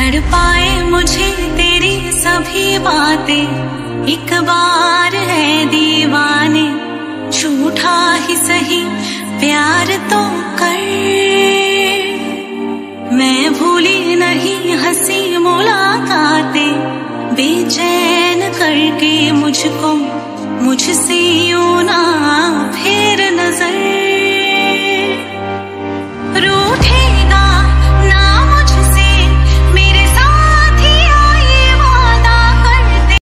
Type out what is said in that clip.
तड़पाए मुझे तेरी सभी बातें, एक बार है दीवाने, झूठा ही सही प्यार तो कर। मैं भूली नहीं हंसी मुलाकातें, बेचैन करके मुझको मुझसे यूं